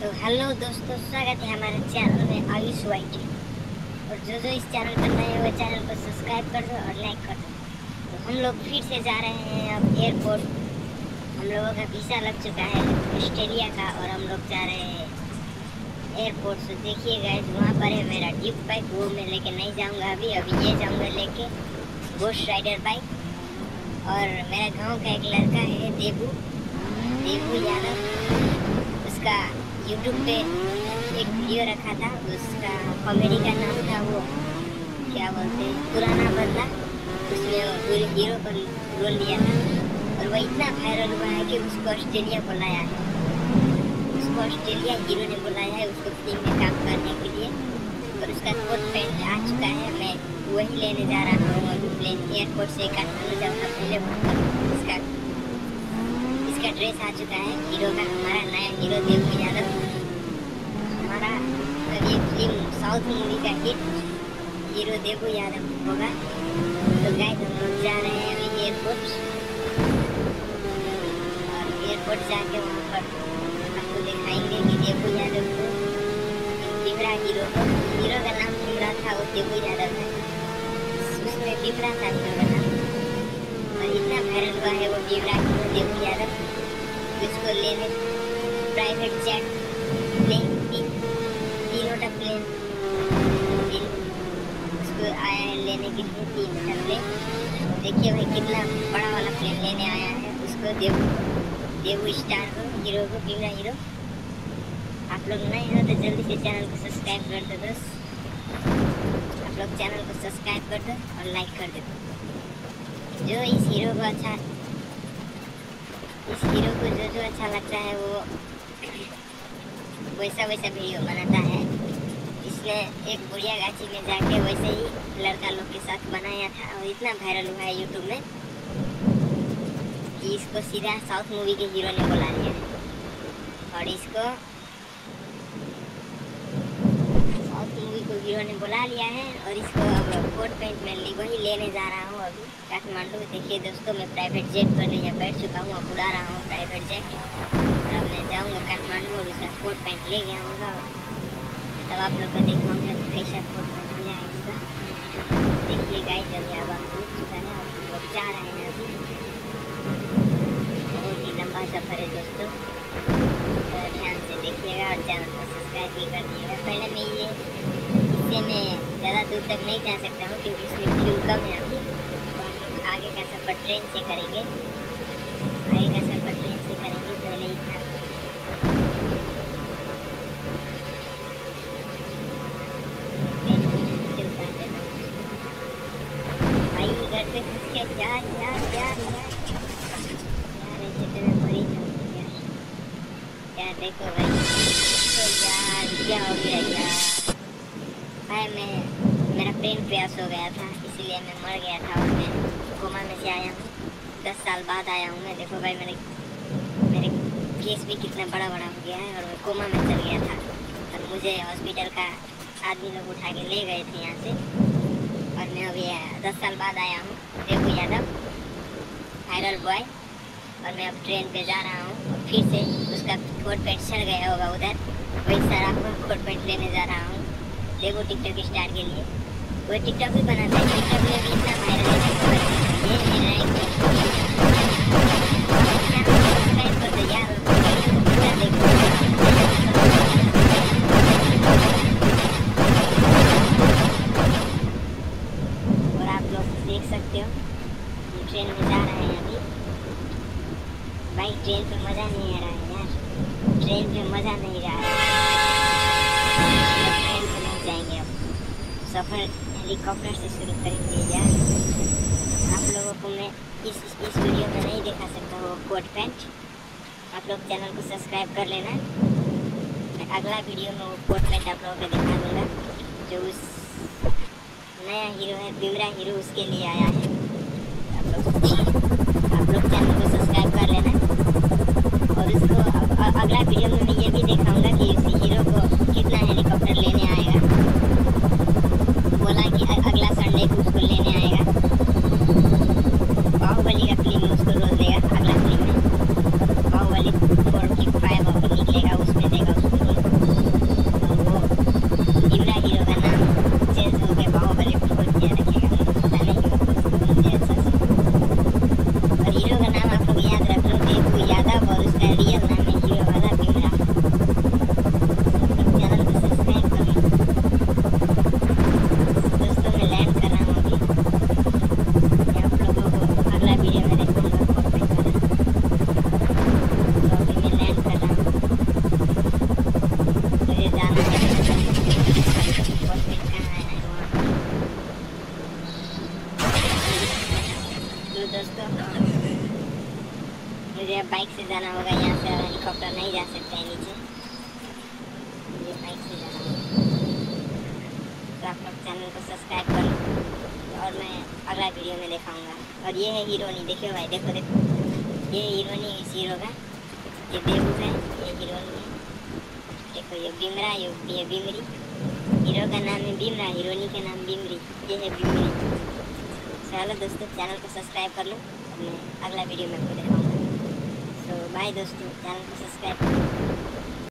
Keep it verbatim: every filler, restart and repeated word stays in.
तो हेलो दोस्तों, स्वागत है हमारे चैनल में आयुष वाइटी। और जो जो इस चैनल पर नए हैं वो चैनल को सब्सक्राइब कर दो और लाइक कर दो। तो हम लोग फिर से जा रहे हैं अब एयरपोर्ट। हम लोगों का वीज़ा लग चुका है ऑस्ट्रेलिया का और हम लोग जा रहे हैं एयरपोर्ट। से देखिए गाइस, वहाँ पर है मेरा ड्यूक बाइक, वो मैं लेके नहीं जाऊँगा अभी अभी ये जाऊँगा लेके घोस्ट राइडर बाइक। और मेरे गाँव का एक लड़का है देबू देबू यादव, उसका यूट्यूब पे एक वीडियो रखा था, उसका कॉमेडी का नाम था वो क्या बोलते हैं पुराना बदला। उसमें वो हीरो पर रोल लिया था और वह इतना वायरल हुआ है कि उसको ऑस्ट्रेलिया बुलाया है। उसको ऑस्ट्रेलिया हीरो ने बुलाया है उसको फिल्म में काम करने के लिए। और उसका कोट पैंट आ चुका है, मैं वही लेने जा रहा हूँ अभी प्लेन एयरपोर्ट से काठमांडू जाऊँगा पहले। इसका इसका ड्रेस आ चुका है हीरो का, हमारा नया हीरो देबू यादव। हमारा ये फिल्म साउथ मूवी का हिट हीरो देबू यादव होगा। तो गाइस हम लोग जा रहे हैं अभी एयरपोर्ट और एयरपोर्ट जाके वहाँ पर आपको दिखाएंगे कि देबू यादव को बिगड़ा हीरो को हीरो का नाम बिगड़ा था, वो देबू यादव है, उसमें बिगड़ा था हीरो का नाम और इतना वायरल हुआ है वो बिगड़ा हीरो देबू यादव। इसको लेने प्राइवेट जेट प्लेन तीन तीनों प्लेन उसको आया है लेने के लिए तीन प्लेन। देखिए भाई कितना बड़ा वाला प्लेन लेने आया है उसको देबू देबू स्टार को हीरो को बिगड़ा हीरो। आप लोग नए हो तो जल्दी से चैनल को सब्सक्राइब कर दो दोस्त, आप लोग चैनल को सब्सक्राइब कर दो और लाइक कर दो। जो इस हीरो को अच्छा इस हीरो को जो जो अच्छा लगता है वो वैसा वैसा वीडियो बनाता है। इसने एक बुढ़िया गाछी में जाके वैसे ही लड़का लोग के साथ बनाया था और इतना वायरल हुआ है यूट्यूब में कि इसको सीधा साउथ मूवी के हीरो ने बुला लिया है। और इसको साउथ मूवी को हीरो ने बुला लिया है और इसको अब कोट पैंट में वही लेने जा रहा हूँ अभी काठमांडू। देखिए दोस्तों, मैं प्राइवेट जेट पर यहाँ बैठ चुका हूँ, अब उड़ा रहा हूँ प्राइवेट जेट। अब मैं जाऊँगा काठमांडू और उसका कोट पैंट ले गया होगा, तब आप लोग को दिखाऊँगा कैसा कोट पैंट मिला है इसका। देखिए गाइस, अभी अब हम पहुँच चुका है और हम लोग जा रहे हैं अभी। बहुत ही लंबा सफ़र है दोस्तों, तो ध्यान से देखिएगा और चैनल को सब्सक्राइब भी कर दीजिएगा। पहले मैं ये इससे मैं ज़्यादा दूर तक नहीं जा सकता हूँ क्योंकि इसमें फ्यूल कम है अभी। आगे का सफ़र ट्रेन से करेंगे आगे का सफ़र ट्रेन से करेंगे पहले इतना भाई घर पे घुस के यार यार यार यार यार ऐसे तो मैं मरी जाऊँ यार यार। देखो भाई तो यार क्या हो गया यार भाई, मैं मेरा प्लेन क्रैश हो गया था इसलिए मैं मर गया था और मैं कोमा में से आया हूँ, दस साल बाद आया हूँ मैं। देखो भाई मेरे मेरे केस भी कितना बड़ा बड़ा हो गया है और मैं कोमा में चल गया था और मुझे हॉस्पिटल का आदमी लोग उठा के ले गए थे यहाँ से। और मैं अभी दस साल बाद आया हूँ देबू यादव वायरल बॉय। और मैं अब ट्रेन पे जा रहा हूँ और फिर से उसका कोट पैंट सड़ गया होगा उधर, वही सारा कोट पैंट लेने जा रहा हूँ देबू टिकटॉक स्टार के लिए। वो टिकटॉक भी बनाता है, टिकटॉक में भी इतना वायरल है ये मेरा एक सब्सक्राइब कर दो यार, पूरा देखो। और आप लोग देख सकते हो हम ट्रेन में जा रहे हैं अभी। भाई ट्रेन पे मज़ा नहीं आ रहा है यार, ट्रेन पे मज़ा नहीं रहा है। ट्रेन पे नहीं जाएंगे अब, सफ़र हेलीकॉप्टर से शुरू करेंगे यार। आप लोगों को मैं इस इस वीडियो में नहीं दिखा सकता वो कोट पैंट, आप लोग चैनल को सब्सक्राइब कर लेना। मैं अगला वीडियो में वो कोट पैंट आप लोगों को दिखा दूँगा जो उस नया हीरो है बिगड़ा हीरो उसके लिए आया है। आप लोग आप लोग चैनल को सब्सक्राइब कर लेना और उसको अगला वीडियो में मैं ये भी दिखाऊँगा कि उस हीरो को कितना हेलीकॉप्टर लेने आएगा। बोला कि अगला संडे को उसको लेने आएगा, बाहुबली का फिल्म उसको रोज देगा। अगला फिल्म में बाहुबली फोर की फाइव निकलेगा उसमें देगा उसको रोज। नीचे, ये बाइक से जा रहा हूँ। तो आप लोग चैनल को सब्सक्राइब कर लो और मैं अगला वीडियो में दिखाऊंगा। और ये है हीरोनी, देखियो भाई, देखो देखो, ये हीरोनी इस हीरो का, ये बेबू है, ये हीरोनी है। देखो ये बिमरा, ये ये बिमरी, हीरो का नाम है बिमरा, हीरोनी का नाम बिमरी, ये है बिमरी। चलो दोस्तों, चैनल को सब्सक्राइब कर लो और मैं अगला वीडियो में आपको दिखाऊंगा। तो बाय दोस्तों, चैनल को सब्सक्राइब करो।